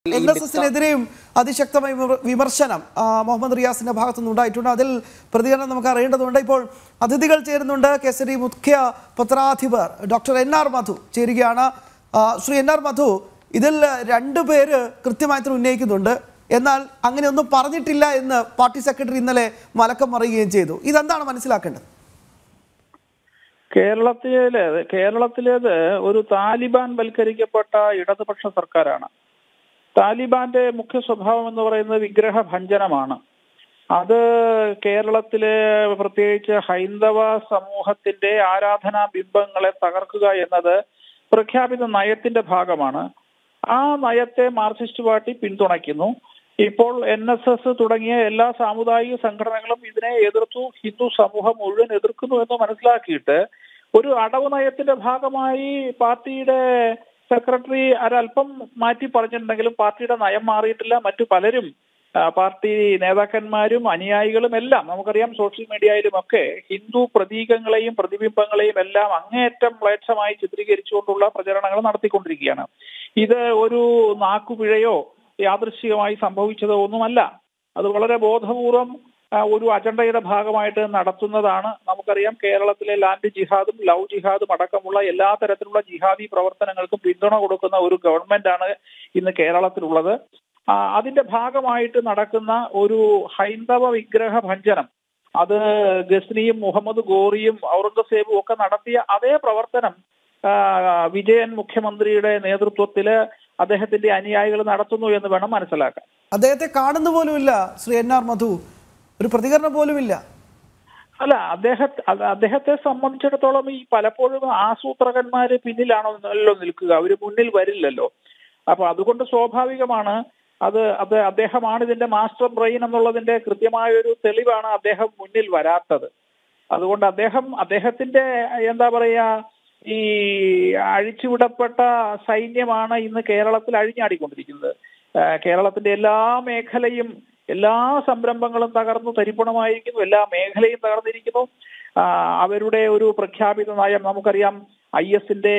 NSSനെതിരെയും അതിശക്തമായ വിമർശനം മുഹമ്മദ് റിയാസിന്റെ ഭാഗത്തുനിന്ന് ഉണ്ടായിട്ടുണ്ട്. അതിൽ പ്രതികരണം നമുക്ക് അറിയേണ്ടതുണ്ട്. ഇപ്പോൾ അതിഥികൾ ചേരുന്നുണ്ട്. കേസരി മുഖ്യ പത്രാധിപർ ഡോക്ടർ NR മധു ചേരുകയാണ്. ശ്രീ NR മധു, ഇതിൽ രണ്ടുപേര് കൃത്യമായിട്ട് ഉന്നയിക്കുന്നുണ്ട്. എന്നാൽ അങ്ങനെയൊന്നും പറഞ്ഞിട്ടില്ല എന്ന് പാർട്ടി സെക്രട്ടറി ഇന്നലെ മലക്കം മറിയുകയും ചെയ്തു. ഇതെന്താണ് മനസ്സിലാക്കേണ്ടത്? കേരളത്തിലേത് ഒരു താലിബാൻ വൽക്കരിക്കപ്പെട്ട ഇടതുപക്ഷ സർക്കാരാണ്. താലിബാന്റെ മുഖ്യ സ്വഭാവം എന്ന് പറയുന്നത് വിഗ്രഹഭഞ്ജനമാണ്. അത് കേരളത്തിലെ പ്രത്യേകിച്ച് ഹൈന്ദവ സമൂഹത്തിന്റെ ആരാധനാ ബിംബങ്ങളെ തകർക്കുക എന്നത് പ്രഖ്യാപിത നയത്തിന്റെ ഭാഗമാണ്. ആ നയത്തെ മാർക്സിസ്റ്റ് പാർട്ടി പിന്തുണയ്ക്കുന്നു. ഇപ്പോൾ NSS തുടങ്ങിയ എല്ലാ സാമുദായിക സംഘടനകളും ഇതിനെ എതിർത്തു. ഹിന്ദു സമൂഹം മുഴുവൻ എതിർക്കുന്നു എന്ന് മനസ്സിലാക്കിയിട്ട് ഒരു അടവ് നയത്തിന്റെ ഭാഗമായി പാർട്ടിയുടെ സെക്രട്ടറി ഒരല്പം മാറ്റി പറഞ്ഞിട്ടുണ്ടെങ്കിലും പാർട്ടിയുടെ നയം മാറിയിട്ടില്ല. മറ്റു പലരും പാർട്ടി നേതാക്കന്മാരും അനുയായികളും എല്ലാം നമുക്കറിയാം സോഷ്യൽ മീഡിയയിലുമൊക്കെ ഹിന്ദു പ്രതീകങ്ങളെയും പ്രതിബിംബങ്ങളെയും എല്ലാം അങ്ങേയറ്റം മ്ലേച്ഛമായി ചിത്രീകരിച്ചുകൊണ്ടുള്ള പ്രചരണങ്ങൾ നടത്തിക്കൊണ്ടിരിക്കുകയാണ്. ഇത് ഒരു നാക്കുപിഴയോ യാദൃശ്ചികമായി സംഭവിച്ചതോ ഒന്നുമല്ല. അത് വളരെ ബോധപൂർവം ഒരു അജണ്ടയുടെ ഭാഗമായിട്ട് നടത്തുന്നതാണ്. നമുക്കറിയാം കേരളത്തിലെ ലാൻഡ് ജിഹാദും ലവ് ജിഹാദും അടക്കമുള്ള എല്ലാ തരത്തിലുള്ള ജിഹാദി പ്രവർത്തനങ്ങൾക്കും പിന്തുണ കൊടുക്കുന്ന ഒരു ഗവൺമെന്റാണ് ഇന്ന് കേരളത്തിലുള്ളത്. അതിന്റെ ഭാഗമായിട്ട് നടക്കുന്ന ഒരു ഹൈന്ദവ വിഗ്രഹ ഭഞ്ജനം, അത് ഗസ്നിയും മുഹമ്മദ് ഗോറിയും ഔറംഗസേബും ഒക്കെ നടത്തിയ അതേ പ്രവർത്തനം വിജയൻ മുഖ്യമന്ത്രിയുടെ നേതൃത്വത്തില് അദ്ദേഹത്തിന്റെ അനുയായികൾ നടത്തുന്നു എന്ന് വേണം മനസ്സിലാക്കാൻ. അദ്ദേഹത്തെ കാണുന്ന പോലുമില്ല ശ്രീ NR മധു, ഒരു പ്രതികരണം പോലുമില്ല. അല്ല, അദ്ദേഹത്തെ സംബന്ധിച്ചിടത്തോളം ഈ പലപ്പോഴും ആസൂത്രകന്മാര് പിന്നിലാണല്ലോ നിൽക്കുക, അവര് മുന്നിൽ വരില്ലല്ലോ. അപ്പൊ അതുകൊണ്ട് സ്വാഭാവികമാണ് അത് അദ്ദേഹമാണ് ഇതിന്റെ മാസ്റ്റർ ബ്രെയിൻ എന്നുള്ളതിന്റെ കൃത്യമായൊരു തെളിവാണ് അദ്ദേഹം മുന്നിൽ വരാത്തത്. അതുകൊണ്ട് അദ്ദേഹത്തിന്റെ എന്താ പറയാ, ഈ അഴിച്ചുവിടപ്പെട്ട സൈന്യമാണ് ഇന്ന് കേരളത്തിൽ അഴിഞ്ഞാടിക്കൊണ്ടിരിക്കുന്നത്. കേരളത്തിന്റെ എല്ലാ മേഖലയും എല്ലാ സംരംഭങ്ങളും തകർന്നു തരിപ്പണമായിരിക്കുന്നു, എല്ലാ മേഖലയും തകർന്നിരിക്കുന്നു. അവരുടെ ഒരു പ്രഖ്യാപിത നയം നമുക്കറിയാം. ISന്റെ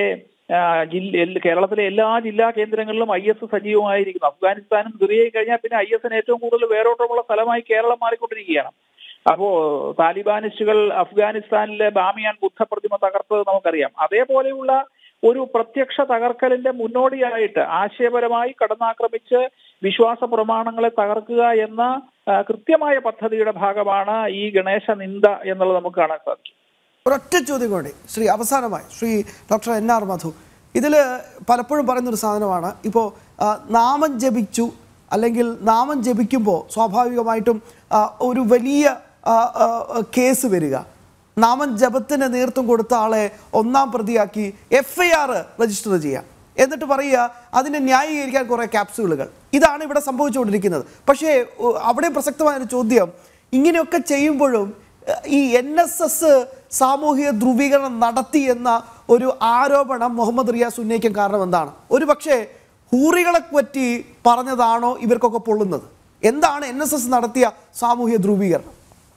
കേരളത്തിലെ എല്ലാ ജില്ലാ കേന്ദ്രങ്ങളിലും IS സജീവമായിരിക്കുന്നു. അഫ്ഗാനിസ്ഥാനും സിറിയയും കഴിഞ്ഞാൽ പിന്നെ ISന് ഏറ്റവും കൂടുതൽ വേരോട്ടമുള്ള സ്ഥലമായി കേരളം മാറിക്കൊണ്ടിരിക്കുകയാണ്. അപ്പോ താലിബാനിസ്റ്റുകൾ അഫ്ഗാനിസ്ഥാനിലെ ബാമിയാൻ ബുദ്ധപ്രതിമ തകർത്തത് നമുക്കറിയാം. അതേപോലെയുള്ള ഒരു പ്രത്യക്ഷ തകർക്കലിന്റെ മുന്നോടിയായിട്ട് ആശയപരമായി കടന്നാക്രമിച്ച് വിശ്വാസ പ്രമാണങ്ങളെ തകർക്കുക എന്ന കൃത്യമായ പദ്ധതിയുടെ ഭാഗമാണ് ഈ ഗണേശ നിന്ദ എന്നുള്ളത് നമുക്ക് കാണാൻ സാധിക്കും. ഒരൊറ്റ ചോദ്യം കൂടി ശ്രീ അവസാനമായി ശ്രീ ഡോക്ടർ NR മധു, ഇതിൽ പലപ്പോഴും പറയുന്നൊരു സാധനമാണ്, ഇപ്പോൾ നാമം ജപിച്ചു അല്ലെങ്കിൽ നാമം ജപിക്കുമ്പോൾ സ്വാഭാവികമായിട്ടും ഒരു വലിയ കേസ് വരിക, നാമം ജപത്തിന് നേതൃത്വം കൊടുത്ത ആളെ ഒന്നാം പ്രതിയാക്കി FIR രജിസ്റ്റർ ചെയ്യുക, എന്നിട്ട് പറയുക അതിനെ ന്യായീകരിക്കാൻ കുറേ ക്യാപ്സ്യൂളുകൾ. ഇതാണ് ഇവിടെ സംഭവിച്ചുകൊണ്ടിരിക്കുന്നത്. പക്ഷേ അവിടെ പ്രസക്തമായൊരു ചോദ്യം, ഇങ്ങനെയൊക്കെ ചെയ്യുമ്പോഴും ഈ NSS സാമൂഹിക ധ്രുവീകരണം നടത്തി എന്ന ഒരു ആരോപണം മുഹമ്മദ് റിയാസ് ഉന്നയിക്കാൻ കാരണം എന്താണ്? ഒരു പക്ഷേ ഹൂറികളെ പറ്റി പറഞ്ഞതാണോ ഇവർക്കൊക്കെ പൊള്ളുന്നത്? എന്താണ് NSS നടത്തിയ സാമൂഹിക ധ്രുവീകരണം?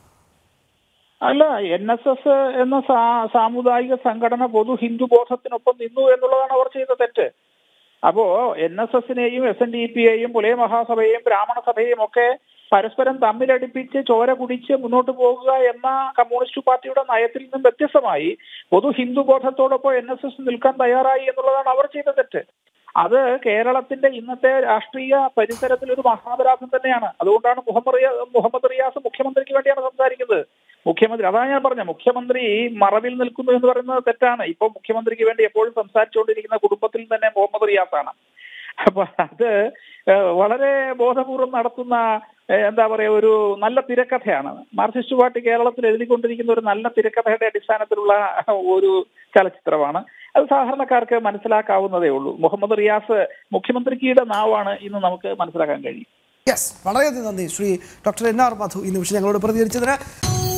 അല്ല, NSS എന്ന സാമുദായിക സംഘടന പൊതു ഹിന്ദു ബോധത്തിനൊപ്പം നിന്നു എന്നുള്ളതാണ് അവർ ചെയ്ത തെറ്റ്. അപ്പോ NSSനെയും SNDPയെയും പുലയ മഹാസഭയെയും ബ്രാഹ്മണ സഭയെയും ഒക്കെ പരസ്പരം തമ്മിലടിപ്പിച്ച് ചോര കുടിച്ച് മുന്നോട്ട് പോകുക എന്ന കമ്മ്യൂണിസ്റ്റ് പാർട്ടിയുടെ നയത്തിൽ നിന്നും വ്യത്യസ്തമായി പൊതു ഹിന്ദു ബോധത്തോടൊപ്പം NSS നിൽക്കാൻ തയ്യാറായി എന്നുള്ളതാണ് അവർ ചെയ്ത തെറ്റ്. അത് കേരളത്തിന്റെ ഇന്നത്തെ രാഷ്ട്രീയ പരിസരത്തിൽ ഒരു മഹാപരാധം തന്നെയാണ്. അതുകൊണ്ടാണ് മുഹമ്മദ് റിയാസ് മുഖ്യമന്ത്രിക്ക് വേണ്ടിയാണ് സംസാരിക്കുന്നത്. അതാണ് ഞാൻ പറഞ്ഞ, മുഖ്യമന്ത്രി മറവിൽ നിൽക്കുന്നു എന്ന് പറയുന്നത് തെറ്റാണ്. ഇപ്പൊ മുഖ്യമന്ത്രിക്ക് വേണ്ടി എപ്പോഴും സംസാരിച്ചുകൊണ്ടിരിക്കുന്ന കുടുംബത്തിൽ തന്നെ മുഹമ്മദ് റിയാസാണ്. അപ്പൊ അത് വളരെ ബോധപൂർവം നടത്തുന്ന എന്താ പറയാ ഒരു നല്ല തിരക്കഥയാണ്. മാർക്സിസ്റ്റ് പാർട്ടി കേരളത്തിൽ എഴുതിക്കൊണ്ടിരിക്കുന്ന ഒരു നല്ല തിരക്കഥയുടെ അടിസ്ഥാനത്തിലുള്ള ഒരു ചലച്ചിത്രമാണ്. അത് സാധാരണക്കാർക്ക് മനസ്സിലാക്കാവുന്നതേ ഉള്ളൂ. മുഹമ്മദ് റിയാസ് മുഖ്യമന്ത്രിയുടെ നാവാണ് ഇന്ന് നമുക്ക് മനസ്സിലാക്കാൻ കഴിയും. യെസ്, വളരെയധികം നന്ദി ശ്രീ ഡോക്ടർ NR മധു ഈ നിമിഷം ഞങ്ങളോട് പ്രതികരിച്ചതിന്.